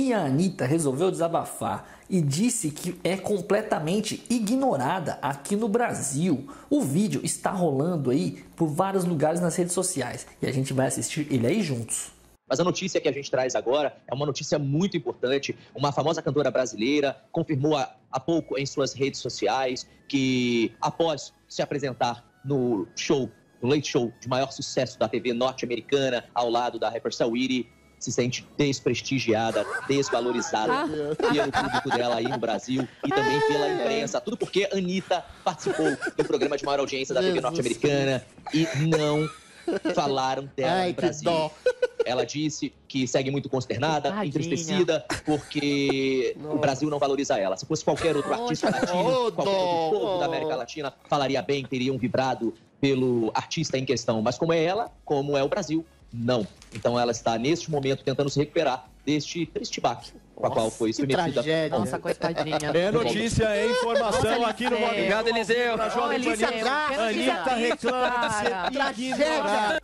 E a Anitta resolveu desabafar e disse que é completamente ignorada aqui no Brasil. O vídeo está rolando aí por vários lugares nas redes sociais e a gente vai assistir ele aí juntos. Mas a notícia que a gente traz agora é uma notícia muito importante. Uma famosa cantora brasileira confirmou há pouco em suas redes sociais que, após se apresentar no Late Show de maior sucesso da TV norte-americana, ao lado da rapper Saweetie, se sente desprestigiada, desvalorizada pelo público dela aí no Brasil e também pela imprensa. Tudo porque a Anitta participou do programa de maior audiência da TV norte-americana e não falaram dela no Brasil. Ela disse que segue muito consternada, entristecida, porque o Brasil não valoriza ela. Se fosse qualquer outro artista latino, qualquer outro povo da América Latina, falaria bem, teriam vibrado pelo artista em questão. Mas como é ela, como é o Brasil, não. Então ela está, neste momento, tentando se recuperar deste triste baque com a qual foi submetida. Nossa, coitadinha. É notícia, é informação aqui no Modo. Obrigado, Eliseu. Anitta reclama de ser ignorada.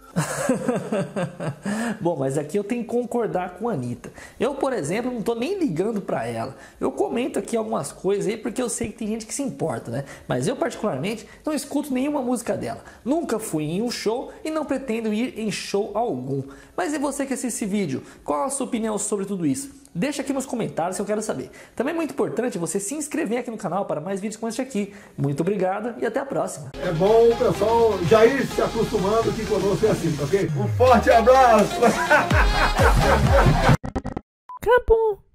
Bom, mas aqui eu tenho que concordar com a Anitta. Eu, por exemplo, não tô nem ligando pra ela. Eu comento aqui algumas coisas aí porque eu sei que tem gente que se importa, né? Mas eu, particularmente, não escuto nenhuma música dela. Nunca fui em um show e não pretendo ir em show algum. Mas e você que assiste esse vídeo? Qual a sua opinião sobre tudo isso? Deixa aqui nos comentários que eu quero saber. Também é muito importante você se inscrever aqui no canal para mais vídeos como este aqui. Muito obrigado e até a próxima. É bom o pessoal já ir se acostumando que conosco é assim, ok? Um forte abraço! Acabou.